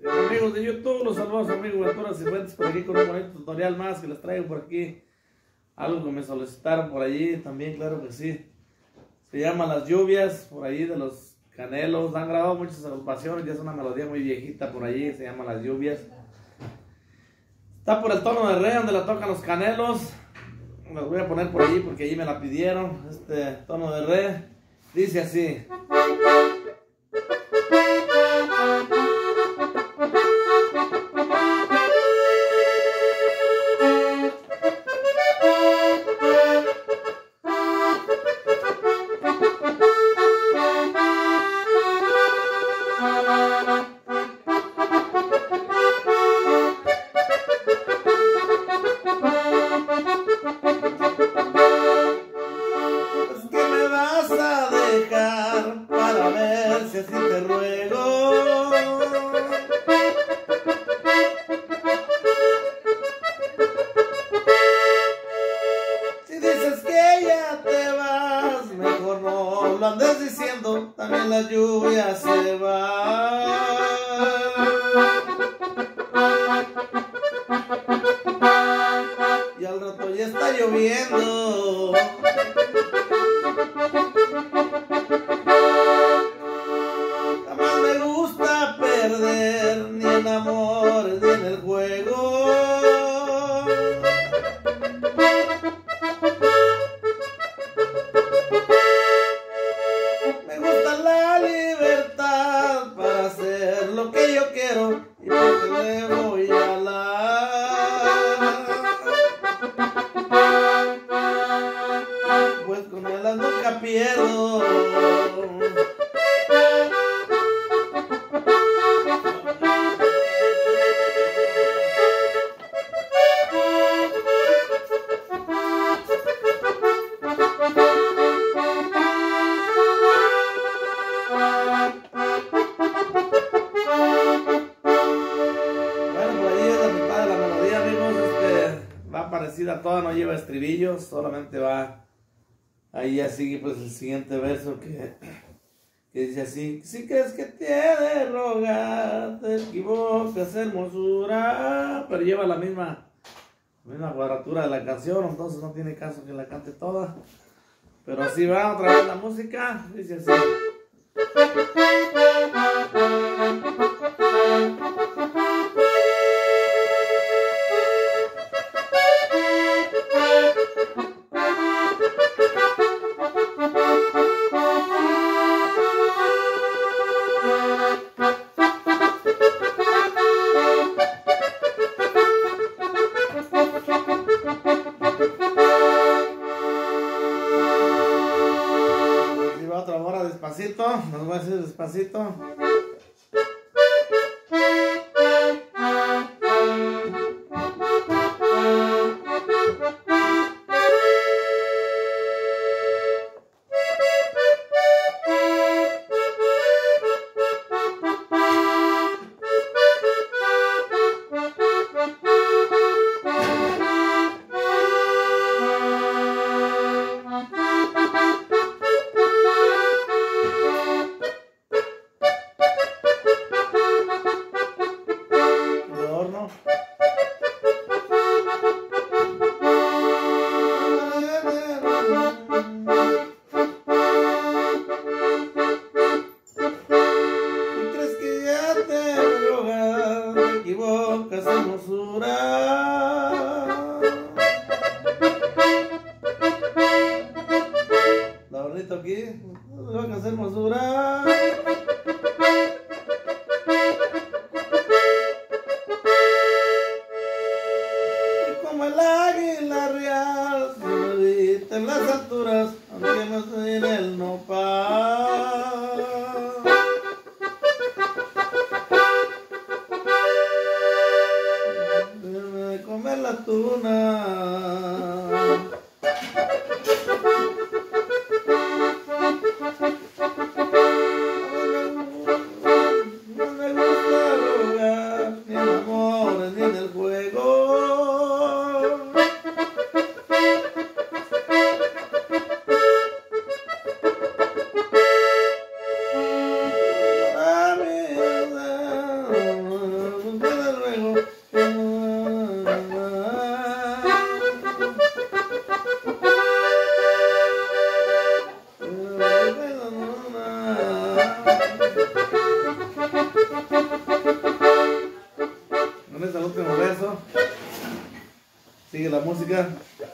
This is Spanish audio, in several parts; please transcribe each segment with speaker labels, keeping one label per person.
Speaker 1: Amigos de YouTube, los saludos amigos Venturas y Fuentes por aquí con un bonito tutorial más que les traigo por aquí. Algo que me solicitaron por allí también, claro que sí. Se llama Las Lluvias, por allí de los Canelos. Han grabado muchas agrupaciones, ya es una melodía muy viejita por allí, se llama Las Lluvias. Está por el tono de re, donde la tocan los Canelos. Las voy a poner por allí porque allí me la pidieron. Este tono de re dice así. Para ver si así te ruego. Si dices que ya te vas, mejor no lo andes diciendo, también la lluvia se va. Y al rato ya está lloviendo. Jamás me gusta perder, ni en amor, ni en el juego. Me gusta la libertad para hacer lo que yo quiero y porque le voy a pues con él nunca pierdo. Parecida toda, no lleva estribillos, solamente va ahí así, pues el siguiente verso que dice así: si crees que te he de rogar, te equivocas, hermosura, pero lleva la misma cuadratura de la canción, entonces no tiene caso que la cante toda, pero así va otra vez la música, dice así. Otra hora despacito, nos voy a decir despacito. Equivocas, hermosura. La bonito aquí, equivocas, hermosura. Y como el águila real, se medita en las alturas, aunque no estoy en el nopal. Comer la tuna. No me gusta rogar, ni en amor, ni en el juego. con este el último verso. Sigue la música.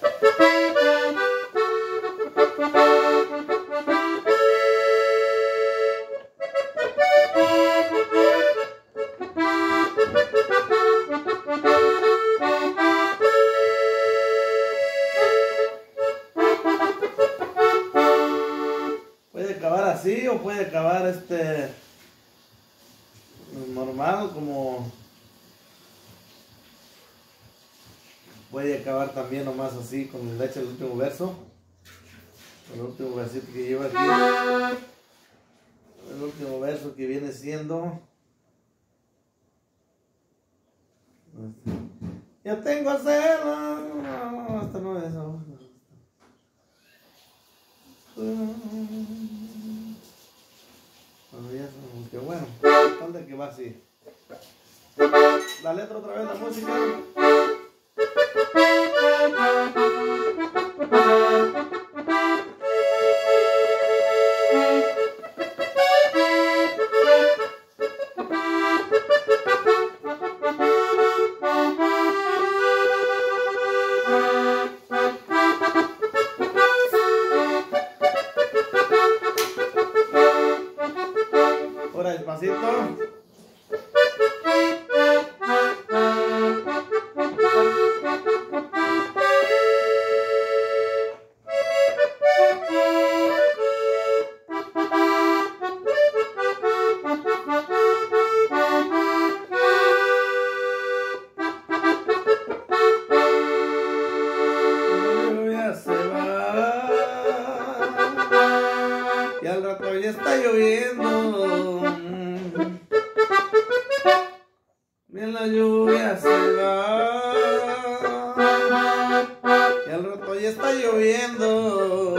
Speaker 1: Puede acabar así o puede acabar normal, como puede acabar también nomás así con el leche del último verso, el último versito que lleva aquí, el último verso que viene siendo: yo tengo celo, no, esta no es eso. Que bueno, tal de que va así. La letra otra vez, la música. Ahora despacito. Y al rato ya está lloviendo, bien la lluvia se va, y al rato ya está lloviendo.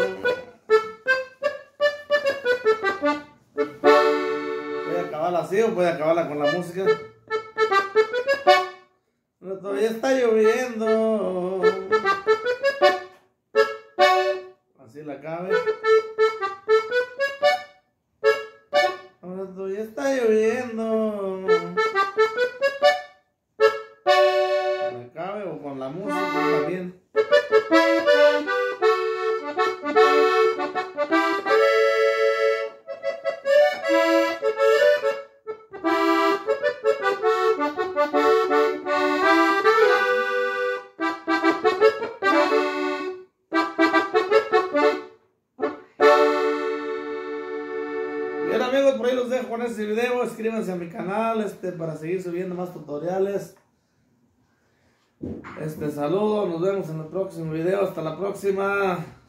Speaker 1: ¿Puede acabarla así o puede acabarla con la música? Al rato ya está lloviendo, así la acabe. Cuando ya está lloviendo, me acabe o con la música también. Bien amigos, por ahí los dejo con este video. Suscríbanse a mi canal para seguir subiendo más tutoriales. Saludos, nos vemos en el próximo video. Hasta la próxima.